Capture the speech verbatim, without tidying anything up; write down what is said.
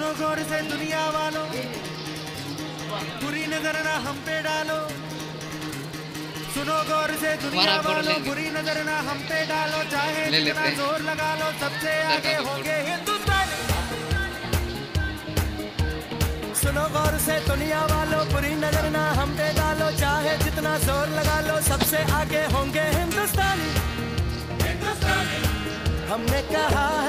सुनो गौर से दुनिया वालों, बुरी नजर ना हम पे डालो। सुनो गौर से दुनिया वालों, बुरी नजर ना हम पे डालो। चाहे जितना जोर लगा लो, सबसे आगे होंगे हिंदुस्तान। सुनो गौर से दुनिया वालों, बुरी नजर ना हम पे डालो। चाहे जितना जोर लगा लो, सबसे आगे होंगे हिंदुस्तानी। हमने कहा